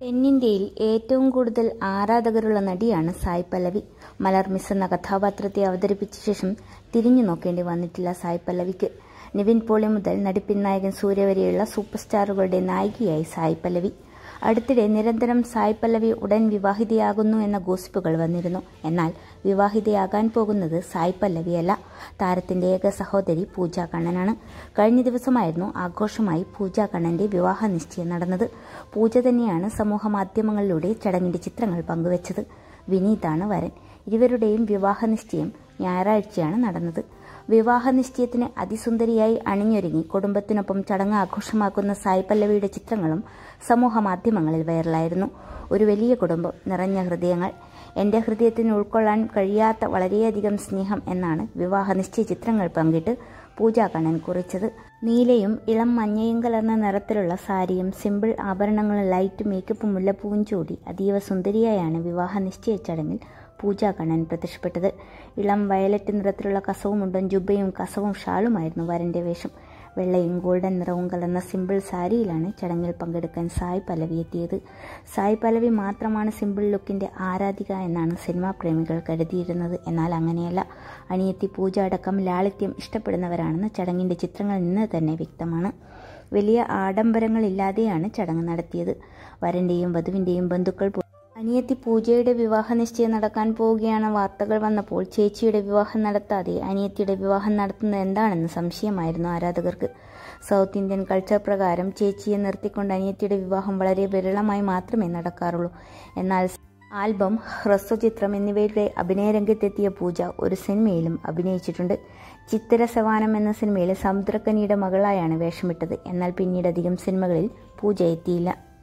തെന്നിന്ത്യയിൽ ഏറ്റവും കൂടുതൽ ആരാധകരുള്ള നടിയാണ് സായ് പല്ലവി. മലർ മിസ് എന്ന കഥാപാത്രത്തെ അവതരിപ്പിച്ച ശേഷം തിരിഞ്ഞു നോക്കേണ്ടി വന്നിട്ടില്ല സായ് പല്ലവിക്ക്. നിവിൻ പോളി മുതൽ നടിപ്പിൻ നായകൻ സൂര്യ വരെയുള്ള സൂപ്പർ സ്റ്റാറുകളുടെ നായികയായി സായ് പല്ലവി. അടുത്തിടെ നിരന്തരം സായ് പല്ലവി ഉടൻ വിവാഹിതയാകുന്നു എന്ന ഗോസിപ്പുകൾ വന്നിരുന്നു. എന്നാൽ വിവാഹിതയാകാൻ പോകുന്നത് സായ് പല്ലവിയല്ല, താരത്തിന്റെ ഏക സഹോദരി പൂജ കണ്ണനാണ്. കഴിഞ്ഞ ദിവസമായിരുന്നു ആഘോഷമായി പൂജ കണ്ണന്റെ വിവാഹ നിശ്ചയം നടന്നത്. പൂജ തന്നെയാണ് സമൂഹ മാധ്യമങ്ങളിലൂടെ ചടങ്ങിന്റെ ചിത്രങ്ങൾ പങ്കുവച്ചത്. വിനീതാണ് വരൻ. ഇരുവരുടെയും വിവാഹ നിശ്ചയം ഞായറാഴ്ചയാണ് നടന്നത്. വിവാഹ നിശ്ചയത്തിന് അതിസുന്ദരിയായി അണിഞ്ഞൊരുങ്ങി കുടുംബത്തിനൊപ്പം ചടങ്ങ് ആഘോഷമാക്കുന്ന സായ് പല്ലവിയുടെ ചിത്രങ്ങളും സമൂഹ മാധ്യമങ്ങളിൽ വൈറലായിരുന്നു. ഒരു വലിയ കുടുംബം, നിറഞ്ഞ ഹൃദയങ്ങൾ, എൻ്റെ ഹൃദയത്തിന് ഉൾക്കൊള്ളാൻ കഴിയാത്ത വളരെയധികം സ്നേഹം എന്നാണ് വിവാഹ നിശ്ചയ ചിത്രങ്ങൾ പങ്കിട്ട് പൂജ കണ്ണൻ കുറിച്ചത്. നീലയും ഇളം മഞ്ഞയും കലർന്ന നിറത്തിലുള്ള സാരിയും സിമ്പിൾ ആഭരണങ്ങളും ലൈറ്റ് മേക്കപ്പും മുല്ലപ്പൂവും ചൂടി അതീവ സുന്ദരിയായാണ് വിവാഹ നിശ്ചയ ചടങ്ങിൽ പൂജ കണ്ണൻ പ്രത്യക്ഷപ്പെട്ടത്. ഇളം വയലറ്റ് നിറത്തിലുള്ള കസവും മുണ്ടും ജുബയും കസവും ഷാളുമായിരുന്നു വരന്റെ വേഷം. വെള്ളയും ഗോൾഡൻ നിറവും കലർന്ന സിമ്പിൾ സാരിയിലാണ് ചടങ്ങിൽ പങ്കെടുക്കാൻ സായ് പല്ലവി എത്തിയത്. സായ് പല്ലവി മാത്രമാണ് സിമ്പിൾ ലുക്കിന്റെ ആരാധിക എന്നാണ് സിനിമാ പ്രേമികൾ കരുതിയിരുന്നത്. എന്നാൽ അങ്ങനെയല്ല. അനിയത്തി പൂജ അടക്കം ലാളിത്യം ഇഷ്ടപ്പെടുന്നവരാണെന്ന് ചടങ്ങിന്റെ ചിത്രങ്ങളിൽ നിന്ന് തന്നെ വ്യക്തമാണ്. വലിയ ആഡംബരങ്ങളില്ലാതെയാണ് ചടങ്ങ് നടത്തിയത്. വരന്റെയും വധുവിന്റെയും ബന്ധുക്കൾ അനിയത്തി പൂജയുടെ വിവാഹ നിശ്ചയം നടക്കാൻ പോവുകയാണ് വാർത്തകൾ വന്നപ്പോൾ ചേച്ചിയുടെ വിവാഹം നടത്താതെ അനിയത്തിയുടെ വിവാഹം നടത്തുന്നത് എന്താണെന്ന് സംശയമായിരുന്നു ആരാധകർക്ക്. സൗത്ത് ഇന്ത്യൻ കൾച്ചർ പ്രകാരം ചേച്ചിയെ നിർത്തിക്കൊണ്ട് അനിയത്തിയുടെ വിവാഹം വളരെ വിരളമായി മാത്രമേ നടക്കാറുള്ളൂ. എന്നാൽ ആൽബം, ഹ്രസ്വചിത്രം എന്നിവയുടെ അഭിനയ രംഗത്തെത്തിയ പൂജ ഒരു സിനിമയിലും അഭിനയിച്ചിട്ടുണ്ട്. ചിത്തിര സവാനം എന്ന സിനിമയിൽ സമുദ്രക്കനിയുടെ മകളായാണ് വേഷമിട്ടത്. എന്നാൽ പിന്നീട് അധികം സിനിമകളിൽ പൂജ എത്തിയില്ല.